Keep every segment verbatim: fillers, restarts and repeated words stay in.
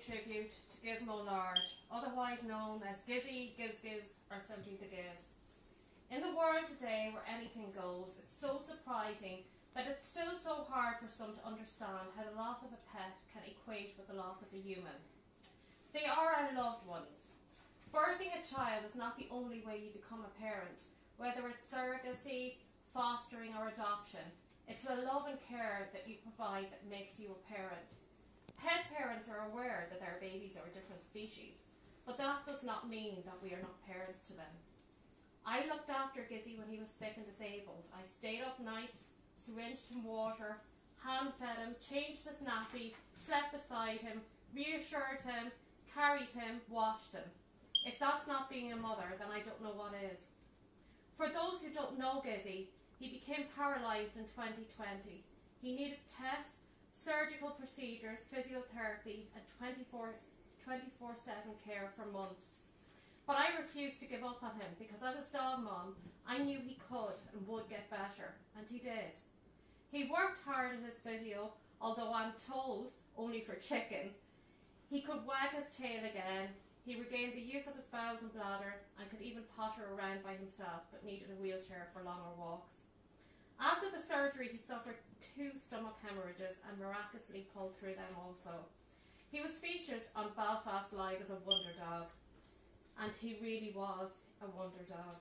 tribute to Gizmo Lord, otherwise known as Gizzy, Giz Giz, or simply the Giz. In the world today where anything goes, it's so surprising that it's still so hard for some to understand how the loss of a pet can equate with the loss of a human. They are our loved ones. Birthing a child is not the only way you become a parent, whether it's surrogacy, fostering or adoption. It's the love and care that you provide that makes you a parent. Pet parents are aware that their babies are a different species, but that does not mean that we are not parents to them. I looked after Gizzy when he was sick and disabled. I stayed up nights, syringed him water, hand-fed him, changed his nappy, slept beside him, reassured him, carried him, washed him. If that's not being a mother, then I don't know what is. For those who don't know Gizzy, he became paralysed in twenty twenty. He needed tests, surgical procedures, physiotherapy and twenty-four seven care for months. But I refused to give up on him because as his dog mom, I knew he could and would get better, and he did. He worked hard at his physio, although I'm told only for chicken. He could wag his tail again. He regained the use of his bowels and bladder and could even potter around by himself, but needed a wheelchair for longer walks. After the surgery, he suffered two stomach hemorrhages and miraculously pulled through them also. He was featured on Belfast Live as a wonder dog, and he really was a wonder dog.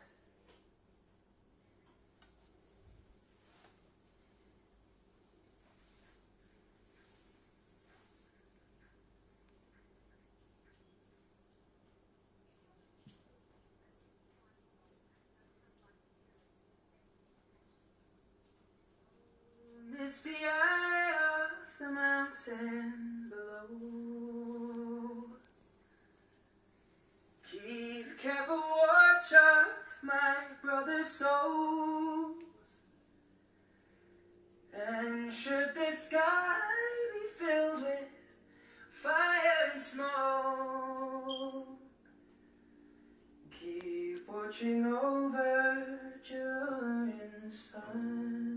It's the eye of the mountain below. Keep careful watch of my brother's souls. And should the sky be filled with fire and smoke, keep watching over during the sun.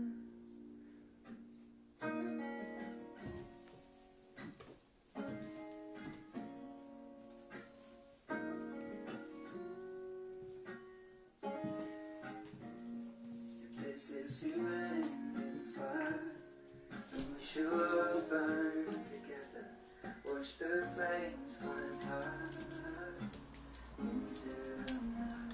This is to end in fire, and we shall all burn together. Watch the flames climb high into the night.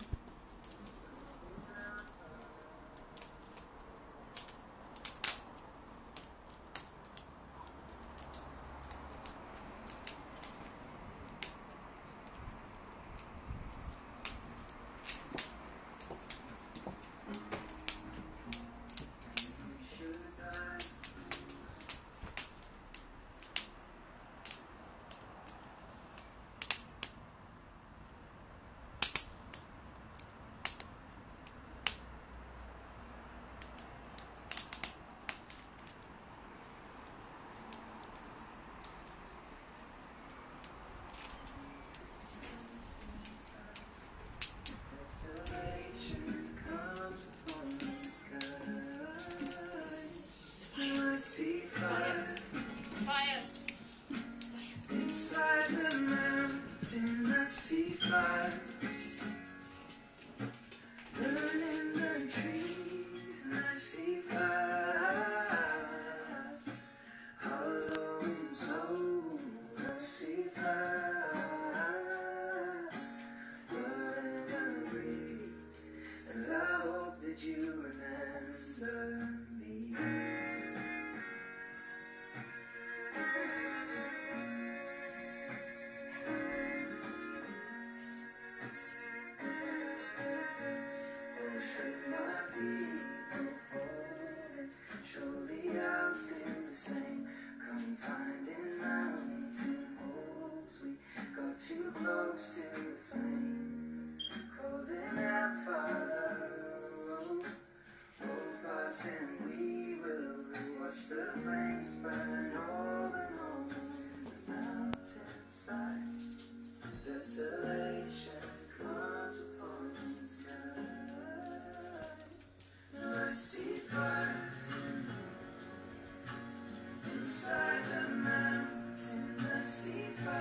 Too close to the flame, calling out Father, hold fast and we will watch the flames burn over on the mountainside. Desolation comes upon the sky. I see fire inside the mountain. I see fire.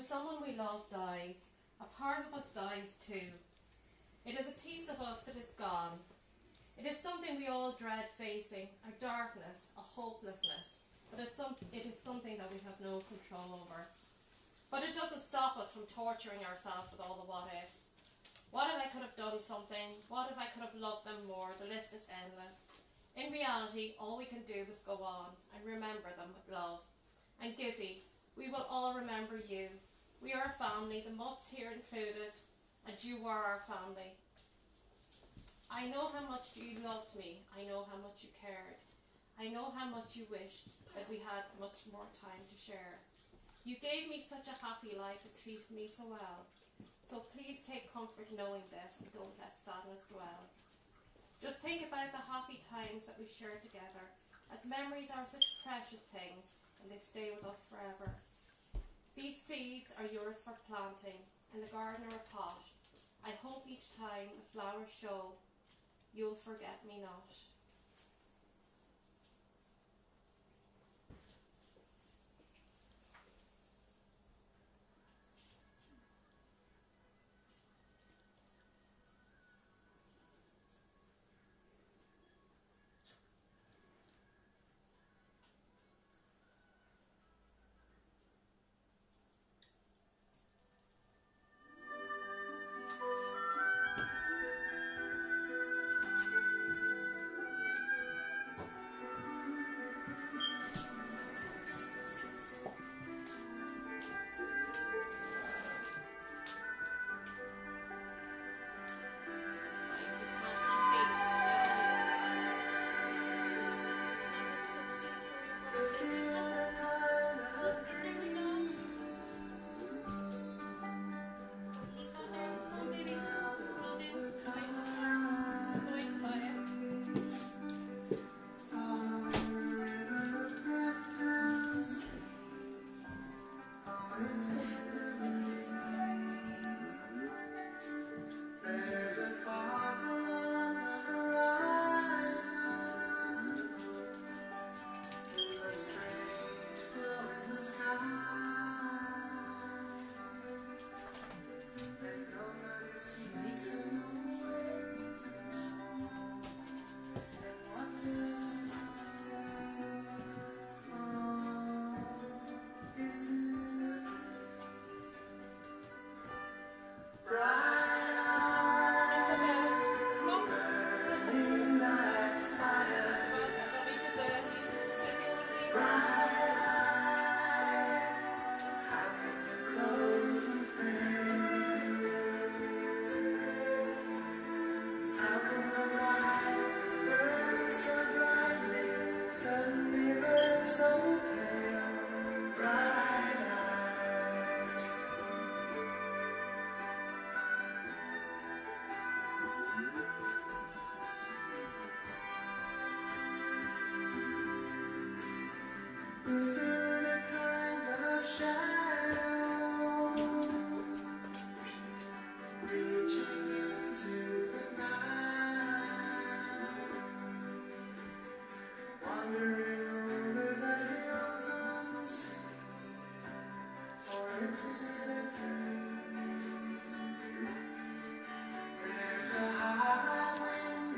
someone we love dies, a part of us dies too. It is a piece of us that is gone. It is something we all dread facing, a darkness, a hopelessness, but it's some, it is something that we have no control over. But it doesn't stop us from torturing ourselves with all the what-ifs. What if I could have done something? What if I could have loved them more? The list is endless. In reality, all we can do is go on and remember them with love. And Gizzy, we will all remember you. We are a family, the mutts here included, and you were our family. I know how much you loved me. I know how much you cared. I know how much you wished that we had much more time to share. You gave me such a happy life and treated me so well. So please take comfort knowing this and don't let sadness dwell. Just think about the happy times that we shared together, as memories are such precious things and they stay with us forever. These seeds are yours for planting, and the gardener a pot. I hope each time the flowers show, you'll forget me not.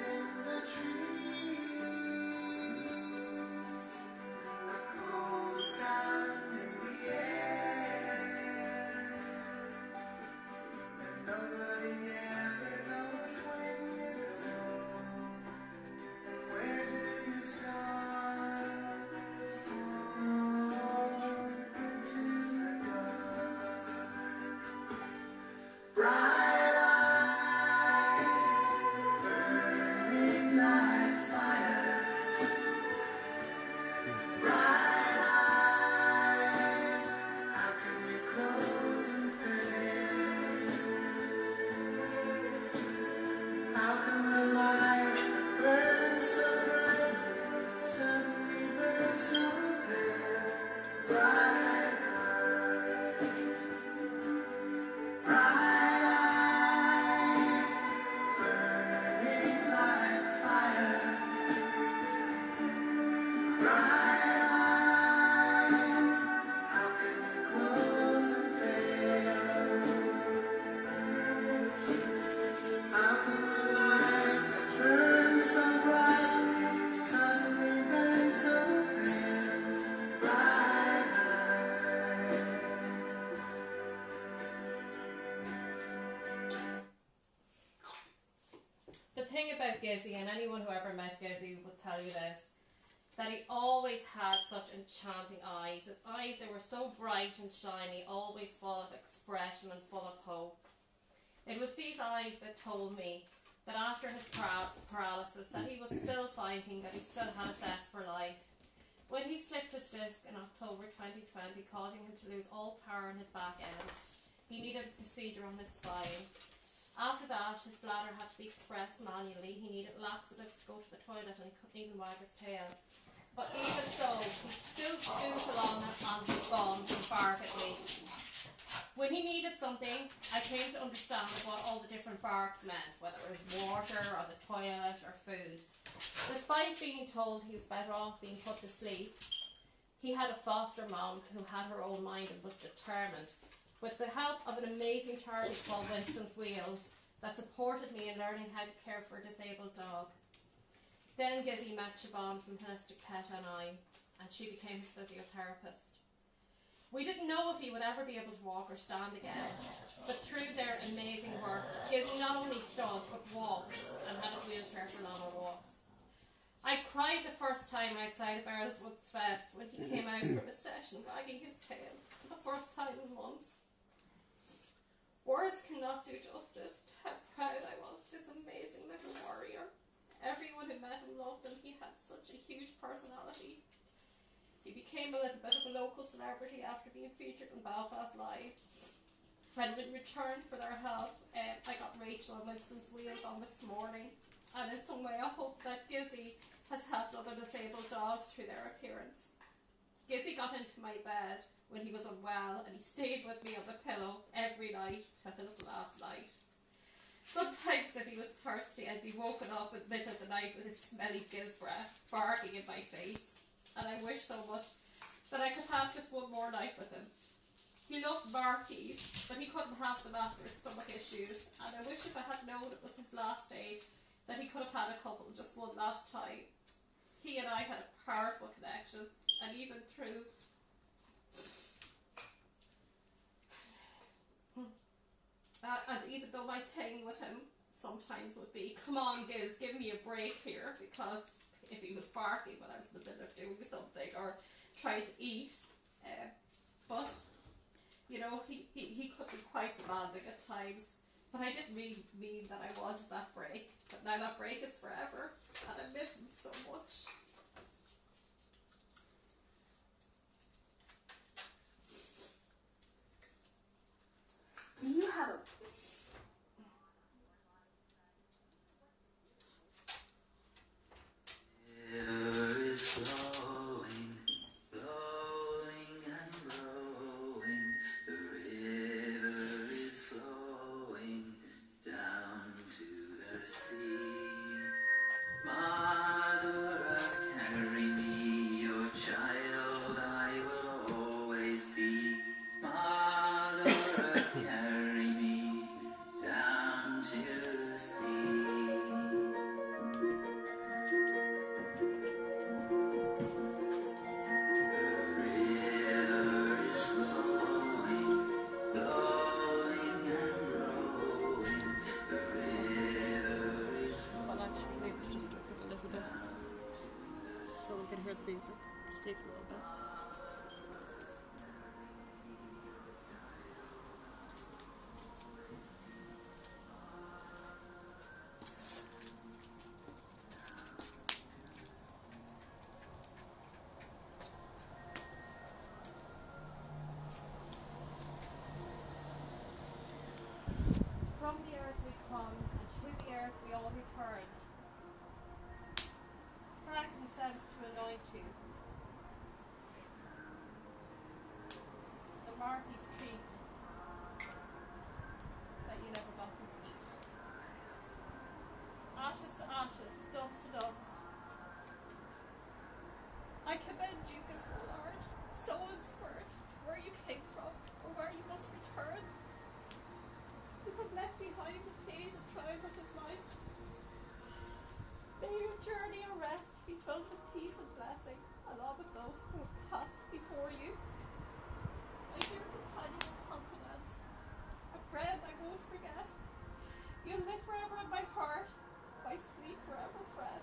Calls Gizzy, and anyone who ever met Gizzy would tell you this, that he always had such enchanting eyes. His eyes, they were so bright and shiny, always full of expression and full of hope. It was these eyes that told me that after his para- paralysis that he was still fighting, that he still had a zest for life. When he slipped his disc in October twenty twenty, causing him to lose all power in his back end, he needed a procedure on his spine. After that, his bladder had to be expressed manually. He needed laxatives to go to the toilet, and he couldn't even wag his tail. But even so, he still stooped along on his bum and barked at me. When he needed something, I came to understand what all the different barks meant, whether it was water or the toilet or food. Despite being told he was better off being put to sleep, he had a foster mom who had her own mind and was determined. With the help of an amazing charity called Winston's Wheels that supported me in learning how to care for a disabled dog. Then Gizzy met Siobhan from Holistic Pet and I, and she became his physiotherapist. We didn't know if he would ever be able to walk or stand again, but through their amazing work, Gizzy not only stood but walked and had his wheelchair for longer walks. I cried the first time outside of Earlswood's Feds when he came out from a session wagging his tail for the first time in months. Words cannot do justice to how proud I was of this amazing little warrior. Everyone who met him loved him. He had such a huge personality. He became a little bit of a local celebrity after being featured on Belfast Live. And in return for their help, um, I got Rachel and Winston's Wheels on this morning. And in some way I hope that Gizzy has helped other disabled dogs through their appearance. Gizzy got into my bed when he was unwell, and he stayed with me on the pillow every night till his last night. Sometimes if he was thirsty, I'd be woken up in the middle of the night with his smelly giz breath barking in my face. And I wish so much that I could have just one more night with him. He loved Markies, but he couldn't have them after his stomach issues, and I wish if I had known it was his last day, that he could have had a couple just one last time. He and I had a powerful connection, and even through uh, and even though my thing with him sometimes would be, come on Giz, give me a break here, because if he was barking when I was in the middle of doing something or trying to eat, uh, but you know, he, he, he could be quite demanding at times, but I didn't really mean that I wanted that break. But now that break is forever, and I miss him so much. Do you have a river is flowing, flowing and blowing. The river is flowing down to the sea. Mother Earth, carry me, your child I will always be. Mother Earth, carry me down to the sea. The river is flowing, flowing and rolling. The river is Well, actually, maybe just look at a little bit so we can hear the music. Just take a little bit. From the earth we come, and to the earth we all return. Frankincense to anoint you. The Marquis treat that you never got to eat. Ashes to ashes, dust to dust. I commend you, Gizmo Large, soul and spirit, where you came from, or where you must return. You have left behind the pain and trials of his life. May your journey and rest be filled with peace and blessing, along with those who have passed before you. My dear companion and confidant, a friend I won't forget. You'll live forever in my heart, my sweet forever friend.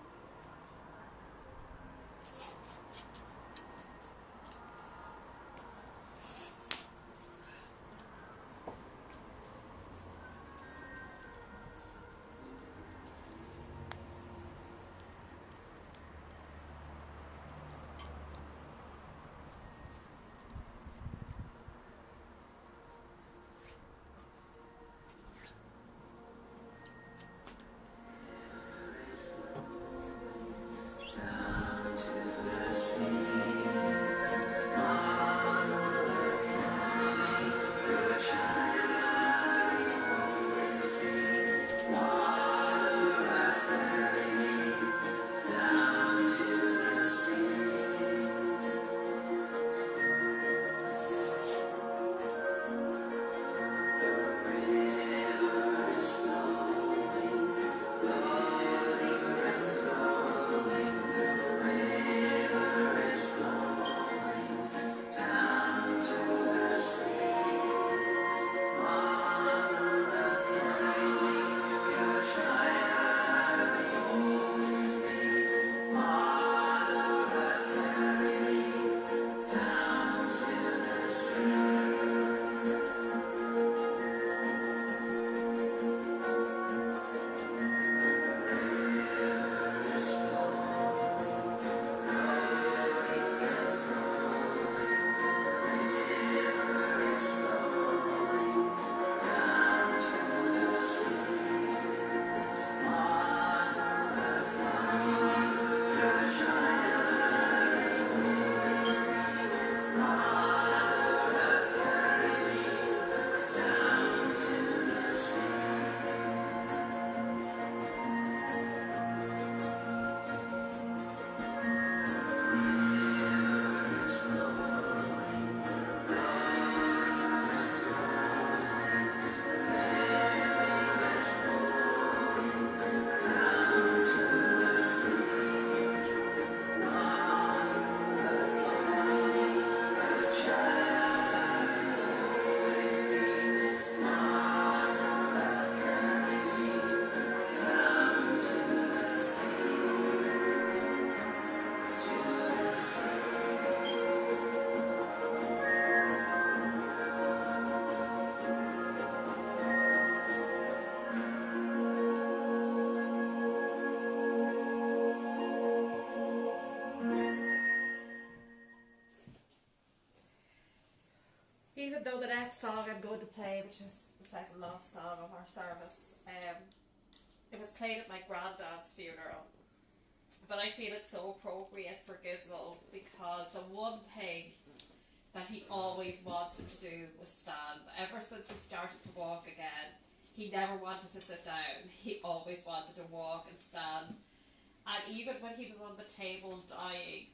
Even though the next song I'm going to play, which is the second last song of our service, um, it was played at my granddad's funeral. But I feel it's so appropriate for Gizmo because the one thing that he always wanted to do was stand. Ever since he started to walk again, he never wanted to sit down. He always wanted to walk and stand. And even when he was on the table dying,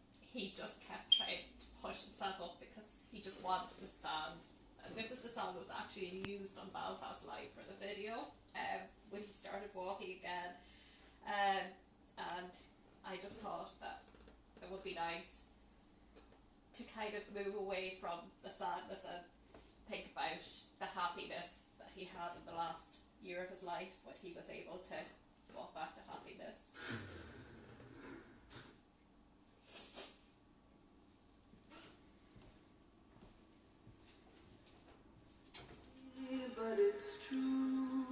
he just kept trying to push himself up because he just wanted to stand. And this is the song that was actually used on Belfast Live for the video um, when he started walking again. Um, and I just thought that it would be nice to kind of move away from the sadness and think about the happiness that he had in the last year of his life when he was able to walk back to happiness. But it's true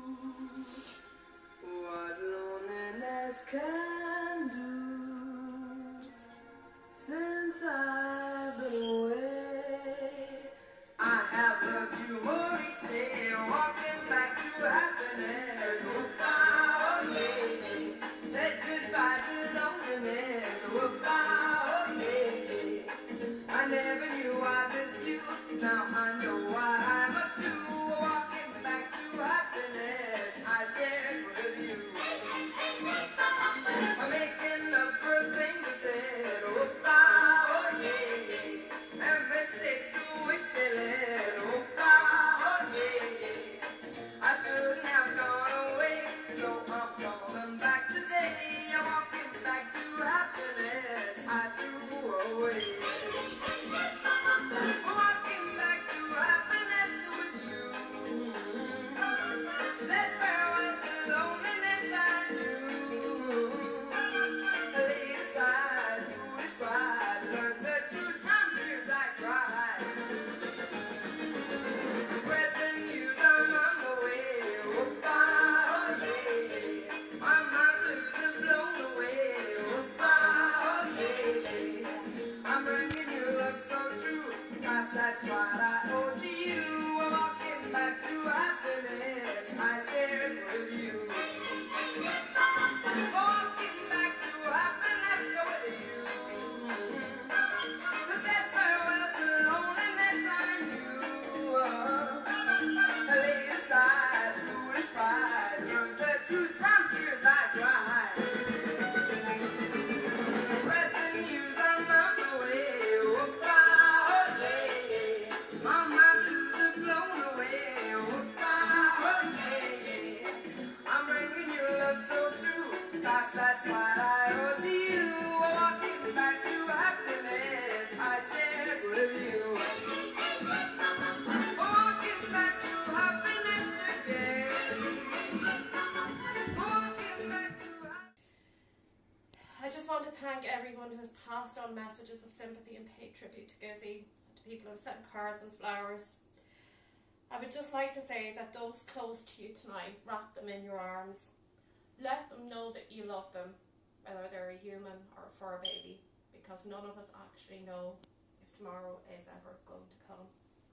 what loneliness can do. Since I've been away, I have loved you more each day, walking back to happiness. Oh, oh yeah, said goodbye to loneliness. Oh, oh yeah, I never knew I missed you. Now I know what I must do. Walking back to happiness I shared with you. I'm making up for things I said. Oh, oh yeah, and mistakes to which they led. Oh, oh yeah, I shouldn't have gone away, so I'm coming back today. I'm walking back to happiness I threw away. Walking back to happiness with you. Said farewell to loneliness and passed on messages of sympathy and paid tribute to Gizzy, to people who have sent cards and flowers. I would just like to say that those close to you tonight, wrap them in your arms. Let them know that you love them, whether they're a human or a fur baby, because none of us actually know if tomorrow is ever going to come.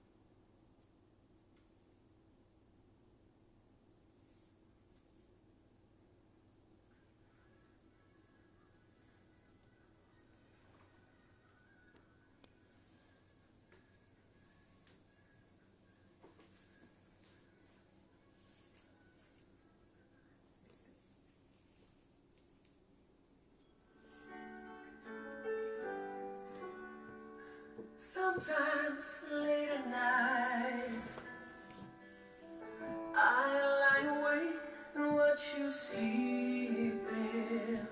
Sometimes late at night I lie awake and watch you sleeping.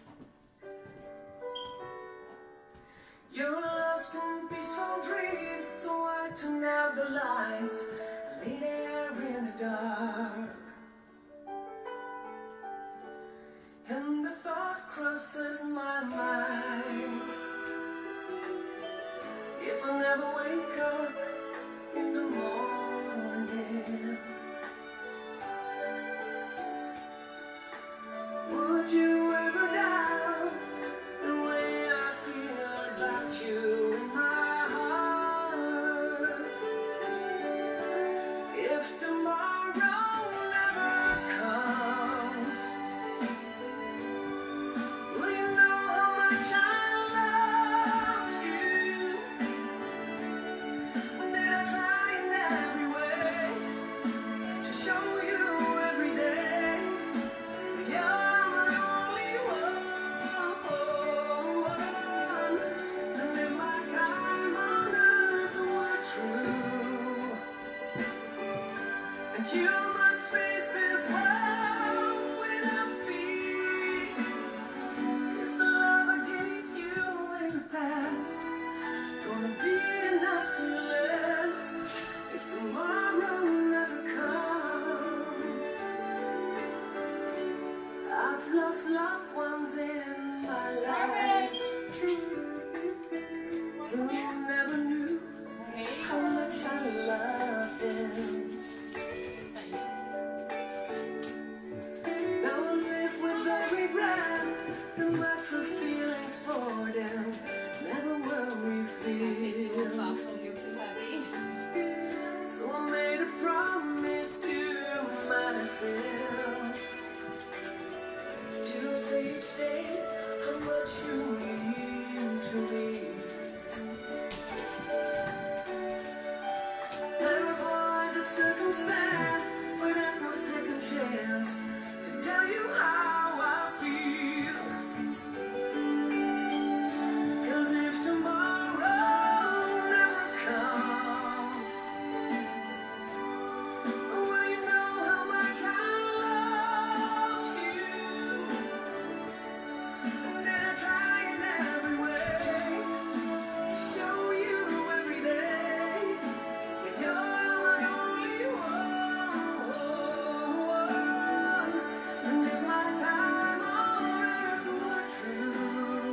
You're lost in peaceful dreams, so I turn out the lights. I lay there in the dark, and the thought crosses my mind. If I never wake up in the morning, would you ever doubt the way I feel about you in my heart? If tomorrow never comes, will you know how much I loved you? Did I try in every way to show you every day that you're my only one? And if my time on earth were true, and you must face this world without me, is the love I gave you in the past gonna be enough to last if tomorrow never comes? I've lost loved ones in my life who never knew how much I loved them. Now I live with the regret that my true feelings for them never were revealed. So I made a promise to myself to say each day how much you mean to me, and avoid the circumstance where there's no second chance to tell you how I feel. 'Cause if tomorrow never comes, will you know how much I love you? Did I try in every way to show you every day that you're my only one? And if my time on earth were true,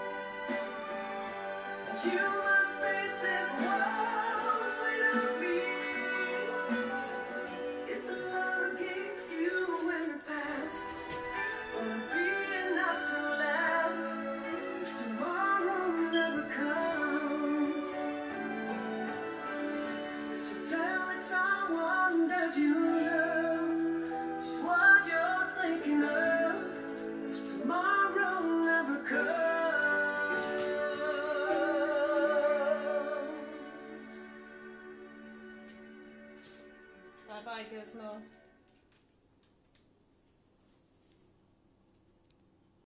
you must face this world without me, is the love I gave you in the past gonna be enough to last if tomorrow never comes? So tell it someone that you love just what you're thinking of if tomorrow never comes. Bye bye, Gizmo.